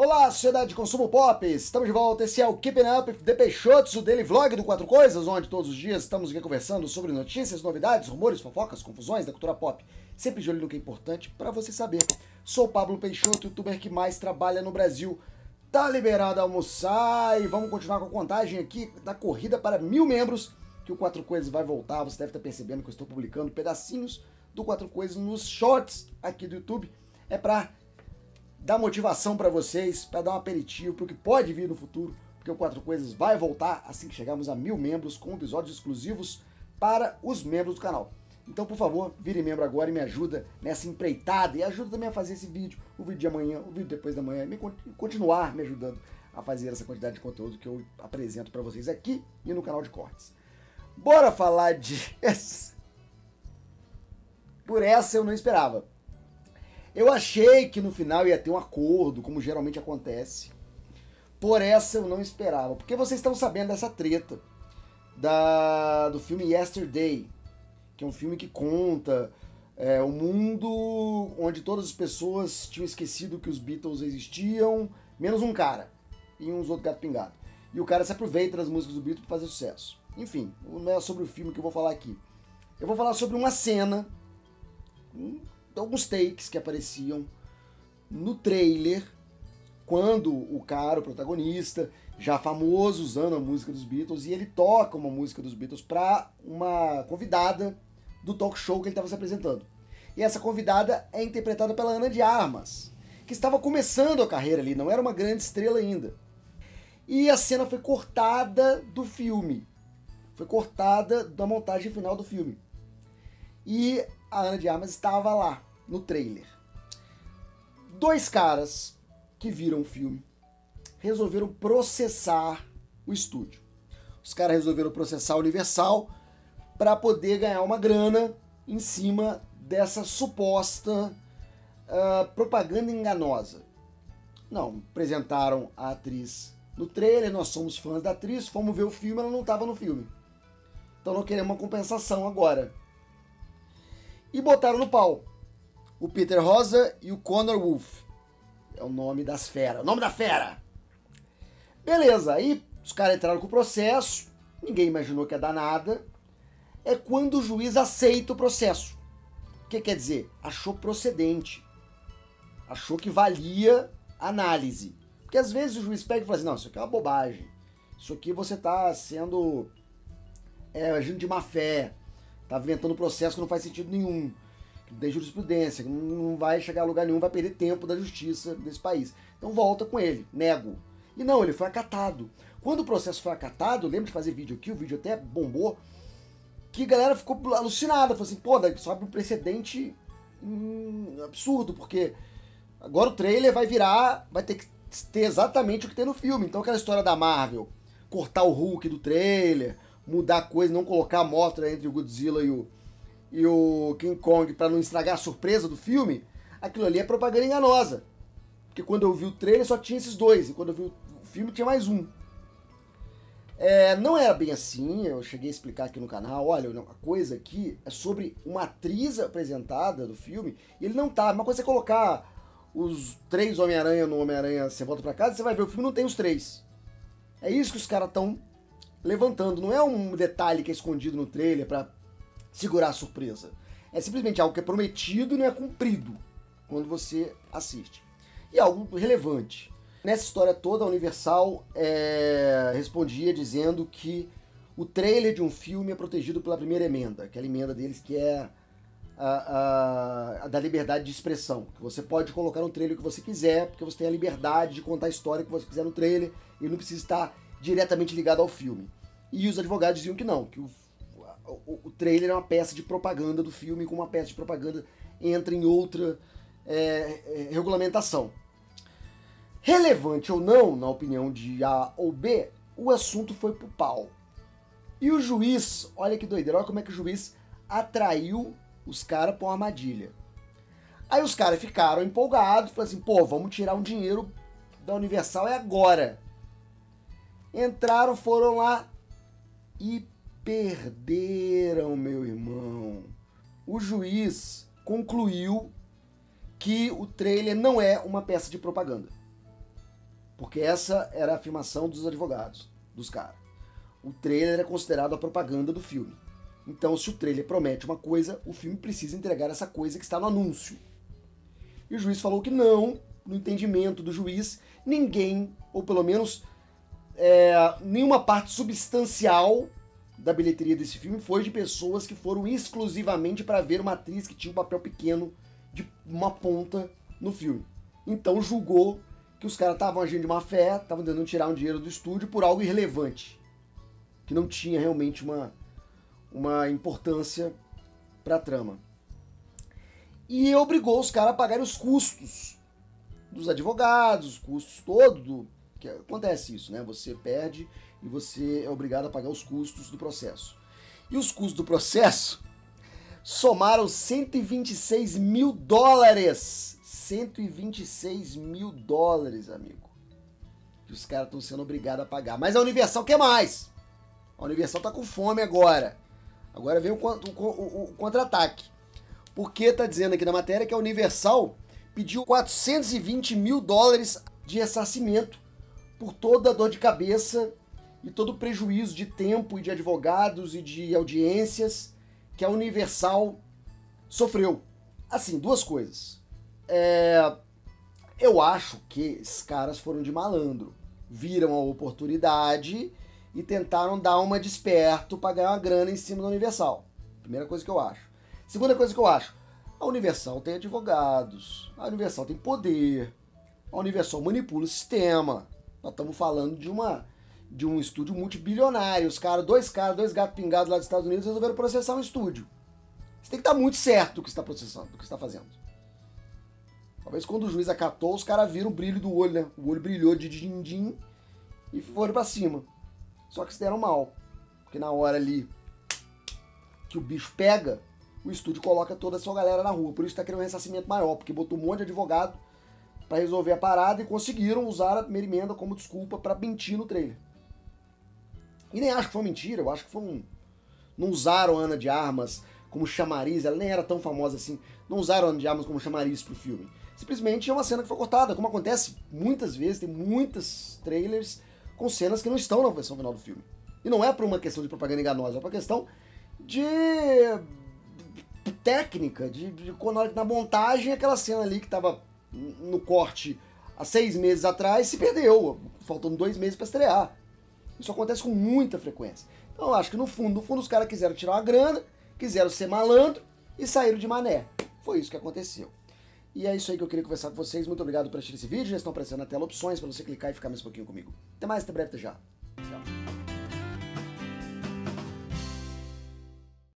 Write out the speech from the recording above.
Olá, sociedade de consumo pop! Estamos de volta, esse é o Keeping Up with the Peixotos, o daily vlog do Quatro Coisas, onde todos os dias estamos aqui conversando sobre notícias, novidades, rumores, fofocas, confusões da cultura pop. Sempre de olho no que é importante para você saber. Sou o Pablo Peixoto, youtuber que mais trabalha no Brasil. Tá liberado a almoçar e vamos continuar com a contagem aqui da corrida para 1000 membros, que o Quatro Coisas vai voltar. Você deve estar percebendo que eu estou publicando pedacinhos do Quatro Coisas nos shorts aqui do YouTube. É para dar motivação para vocês, para dar um aperitivo para o que pode vir no futuro, porque o Quatro Coisas vai voltar assim que chegarmos a 1000 membros, com episódios exclusivos para os membros do canal. Então, por favor, vire membro agora e me ajuda nessa empreitada, e ajuda também a fazer esse vídeo, o vídeo de amanhã, o vídeo depois da manhã, e continuar me ajudando a fazer essa quantidade de conteúdo que eu apresento para vocês aqui e no canal de cortes. Bora falar de... Por essa eu não esperava. Eu achei que no final ia ter um acordo, como geralmente acontece. Por essa eu não esperava. Porque vocês estão sabendo dessa treta do filme Yesterday, que é um filme que conta o mundo onde todas as pessoas tinham esquecido que os Beatles existiam, menos um cara e uns outros gato pingado. E o cara se aproveita das músicas do Beatles para fazer sucesso. Enfim, não é sobre o filme que eu vou falar aqui. Eu vou falar sobre uma cena, alguns takes que apareciam no trailer, quando o cara, o protagonista, já famoso, usando a música dos Beatles, e ele toca uma música dos Beatles para uma convidada do talk show que ele estava se apresentando. E essa convidada é interpretada pela Ana de Armas, que estava começando a carreira ali, não era uma grande estrela ainda. E a cena foi cortada do filme, foi cortada da montagem final do filme. E a Ana de Armas estava lá, no trailer. Dois caras que viram o filme resolveram processar o estúdio. Os caras resolveram processar a Universal para poder ganhar uma grana em cima dessa suposta propaganda enganosa. Não, apresentaram a atriz no trailer, nós somos fãs da atriz, fomos ver o filme, ela não estava no filme. Então não queremos uma compensação agora. E botaram no pau o Peter Rosa e o Connor Wolf. É o nome das feras. O nome da fera! Beleza, aí os caras entraram com o processo, ninguém imaginou que ia dar nada. É quando o juiz aceita o processo. O que quer dizer? Achou procedente. Achou que valia análise. Porque às vezes o juiz pega e fala assim, não, isso aqui é uma bobagem. Isso aqui você está sendo agindo de má fé. Tá inventando um processo que não faz sentido nenhum, que não tem jurisprudência, que não vai chegar a lugar nenhum, vai perder tempo da justiça desse país. Então volta com ele, nego. E não, ele foi acatado. Quando o processo foi acatado, eu lembro de fazer vídeo aqui, o vídeo até bombou, que a galera ficou alucinada, falou assim, pô, isso abre um precedente absurdo, porque agora o trailer vai ter que ter exatamente o que tem no filme. Então aquela história da Marvel, cortar o Hulk do trailer, mudar a coisa, não colocar a mostra entre o Godzilla e o King Kong para não estragar a surpresa do filme, aquilo ali é propaganda enganosa. Porque quando eu vi o trailer só tinha esses dois, e quando eu vi o filme tinha mais um. Não era bem assim, eu cheguei a explicar aqui no canal, olha, a coisa aqui é sobre uma atriz apresentada do filme, e ele não tá, uma coisa é colocar os 3 Homem-Aranha no Homem-Aranha Você Volta Pra Casa, você vai ver o filme não tem os 3. É isso que os caras estão levantando, não é um detalhe que é escondido no trailer para segurar a surpresa. É simplesmente algo que é prometido e não é cumprido quando você assiste. E algo relevante. Nessa história toda, a Universal respondia dizendo que o trailer de um filme é protegido pela primeira emenda, aquela emenda deles que é a da liberdade de expressão. Que você pode colocar no trailer o que você quiser, porque você tem a liberdade de contar a história que você quiser no trailer e não precisa estar diretamente ligado ao filme. E os advogados diziam que não, que o trailer é uma peça de propaganda do filme, com uma peça de propaganda entra em outra regulamentação. Relevante ou não, na opinião de A ou B, o assunto foi pro pau. E o juiz, olha que doideira, olha como é que o juiz atraiu os caras pra uma armadilha. Aí os caras ficaram empolgados, falaram assim, pô, vamos tirar um dinheiro da Universal, é agora. Entraram, foram lá e perderam, meu irmão. O juiz concluiu que o trailer não é uma peça de propaganda. Porque essa era a afirmação dos advogados, dos caras. O trailer é considerado a propaganda do filme. Então, se o trailer promete uma coisa, o filme precisa entregar essa coisa que está no anúncio. E o juiz falou que não, no entendimento do juiz, ninguém, ou pelo menos nenhuma parte substancial da bilheteria desse filme foi de pessoas que foram exclusivamente para ver uma atriz que tinha um papel pequeno de uma ponta no filme. Então julgou que os caras estavam agindo de má fé, estavam tentando tirar um dinheiro do estúdio por algo irrelevante, que não tinha realmente uma importância para a trama. E obrigou os caras a pagarem os custos dos advogados, os custos todos que acontece isso, né? Você perde e você é obrigado a pagar os custos do processo. E os custos do processo somaram $126 mil. 126 mil dólares, amigo. Que os caras estão sendo obrigados a pagar. Mas a Universal quer mais. A Universal tá com fome agora. Agora vem o contra-ataque. Porque tá dizendo aqui na matéria que a Universal pediu $420 mil de ressarcimento por toda a dor de cabeça e todo o prejuízo de tempo e de advogados e de audiências que a Universal sofreu. Assim, duas coisas. Eu acho que esses caras foram de malandro. Viram a oportunidade e tentaram dar uma de esperto para ganhar uma grana em cima da Universal. Primeira coisa que eu acho. Segunda coisa que eu acho. A Universal tem advogados. A Universal tem poder. A Universal manipula o sistema. Nós estamos falando de um estúdio multibilionário. Dois gatos pingados lá dos Estados Unidos resolveram processar um estúdio. Você tem que estar muito certo do que está processando, do que está fazendo. Talvez quando o juiz acatou, os caras viram o brilho do olho, né? O olho brilhou de din-din e foram pra cima. Só que se deram mal. Porque na hora ali que o bicho pega, o estúdio coloca toda a sua galera na rua. Por isso tá querendo um ressarcimento maior, porque botou um monte de advogado para resolver a parada e conseguiram usar a primeira emenda como desculpa para mentir no trailer. E nem acho que foi mentira, eu acho que foi não usaram a Ana de Armas como chamariz, ela nem era tão famosa assim, não usaram a Ana de Armas como chamariz pro filme. Simplesmente é uma cena que foi cortada, como acontece muitas vezes, tem muitos trailers com cenas que não estão na versão final do filme. E não é por uma questão de propaganda enganosa, é por uma questão de técnica, quando na montagem aquela cena ali que estava no corte há 6 meses atrás se perdeu, faltando 2 meses para estrear. Isso acontece com muita frequência. Então eu acho que no fundo os caras quiseram tirar uma grana, quiseram ser malandro e saíram de mané. Foi isso que aconteceu. E é isso aí que eu queria conversar com vocês. Muito obrigado por assistir esse vídeo. Já estão aparecendo na tela opções para você clicar e ficar mais um pouquinho comigo. Até mais, até breve, até já. Tchau.